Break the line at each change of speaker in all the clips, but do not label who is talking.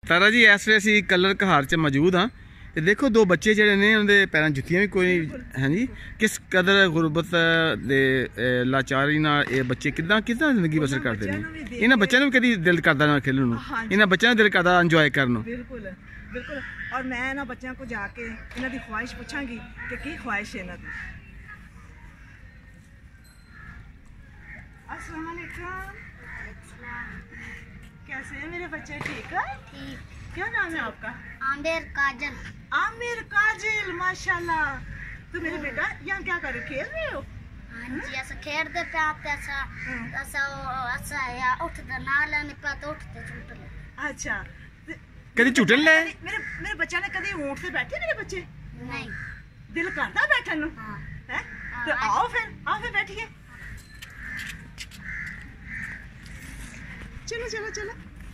तारा जी इस वे असी कलर कहार च मौजूद हाँ। देखो दो बच्चे जेडे ने उन्हें पैरों जुत्तियां भी कोई है जी। किस कदर गुरबत दे लाचारी ना ये बच्चे किदा किदा जिंदगी बसर करते हैं। इन्हां बच्चों भी कभी दिल करता ना खेलने नूं, इन्हां बच्चों दिल करता एंजॉय करने।
बिल्कुल बिल्कुल। और मैं ना बच्चों को जाके इन्हां दी ख्वाहिश पूछांगी कि की ख्वाहिश है इन्हां दी। अस्सलाम वालेकुम। कैसे हैं मेरे बच्चे? ठीक है।
ठीक।
क्या नाम है आपका?
आमिर काजल।
आमिर काजल, माशाल्लाह। तो मेरे बेटा यहाँ क्या कर रहे, खेल रहे हो?
हाँ जी, ऐसा खेलते पे आते ऐसा ऐसा ऐसा या उठते ना लेने पे तो उठते झूठ ले।
अच्छा,
कभी झूठन ले?
मेरे बच्चा ने कभी ऊँट पे बैठे? मेरे बच्चे
नहीं।
दिल करता बैठन नूं?
हाँ।
हैं? तो आओ फिर बैठिए। चलो चलो चलो।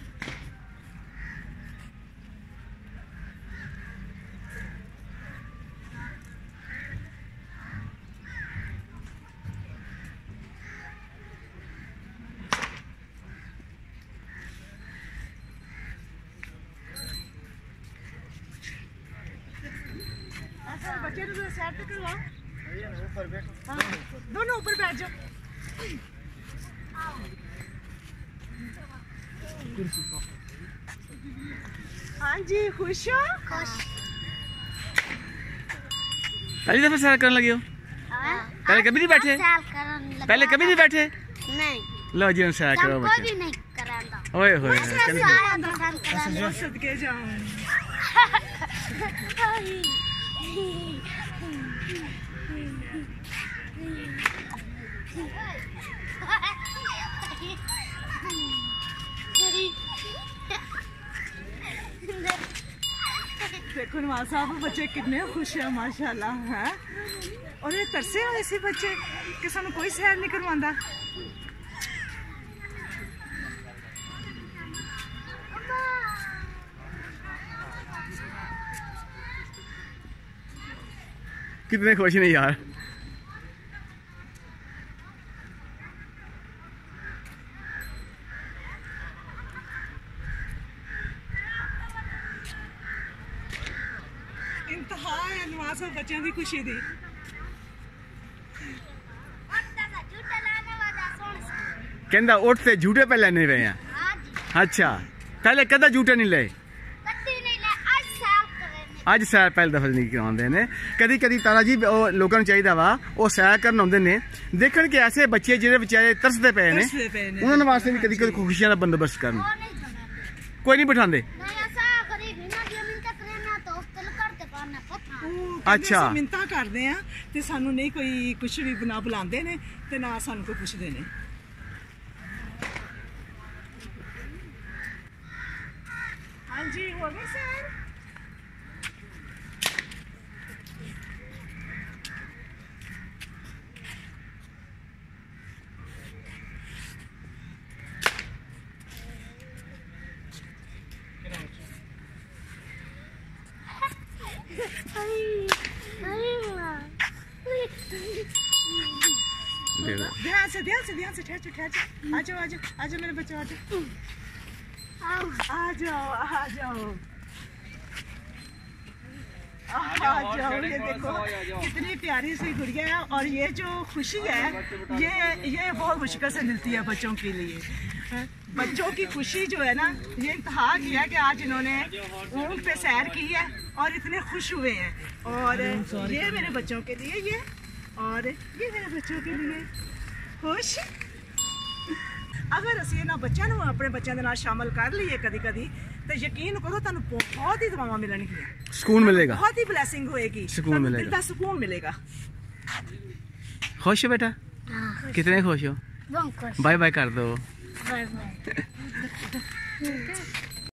बच्चे तो साइड पे करवाओ। ऊपर बैठ। हाँ, दोनों ऊपर बैठ जाओ। हाँ जी, खुश हो?
खुश।
पहली दफा सैर करने लगे हो? पहले कभी नहीं बैठे? पहले कभी नहीं बैठे?
नहीं।
लो जी सैर करो बच्चे।
भी नहीं करांदा।
ओए होए
सदके जाऊं। देखो नवाज साहब बच्चे कितने खुश है माशाल्लाह है। और ये तरसे हो ऐसे बच्चे कि सानू कोई सैर नहीं करवांदा।
कितने खुश नहीं यार।
इंतहा है नवाज साहब बच्चों की खुशी दी।
कहंदा उठते झूठे पे लेने पे हैं। अच्छा, पहले कदा झूठे नहीं ले? आज सैर पहले दफा नहीं करवाते ने। कदी कदी तारा जी लोगों को चाहिए वा वो सैर करन आउंदे ने, देखण कि ऐसे बच्चे जिहड़े बेचारे तरसदे पे ने उन्हां वास्ते भी कदी कदी खुशियां दा बंदोबस्त करन। कोई नहीं बिठांदे? अच्छा,
मिन्नतां करदे आ ते सानू नहीं कोई कुछ भी ना बुलांदे ने ते ना सानू कोई पुछदे ने। हाँ जी, हो गई सैर? ध्यान से ठहर जाओ। आ जाओ मेरे बच्चों, आ जाओ। ये देखो कितनी प्यारी सी गुड़िया है। और ये जो खुशी है ये बहुत मुश्किल से मिलती है बच्चों के लिए। बच्चों की खुशी जो है ना, ये इंतहा किया कि आज इन्होंने ऊँट पे सैर की है और इतने खुश हुए हैं। और ये मेरे बच्चों के लिए ये, और ये मेरे बच्चों के लिए खुश। अगर असीं इन्हां बच्चों को अपने बच्चों के नाल शामिल कर लीए कदी कदी तो यकीन करो तुहानूं बहुत ही दुआवां मिलणगियां,
सुकून मिलेगा,
बहुत ही ब्लैसिंग होएगी,
सुकून मिलेगा,
दिल दा सुकून मिलेगा।
खुश हो बेटा? कितने खुश हो? बाय बाय कर दो।
Bye bye.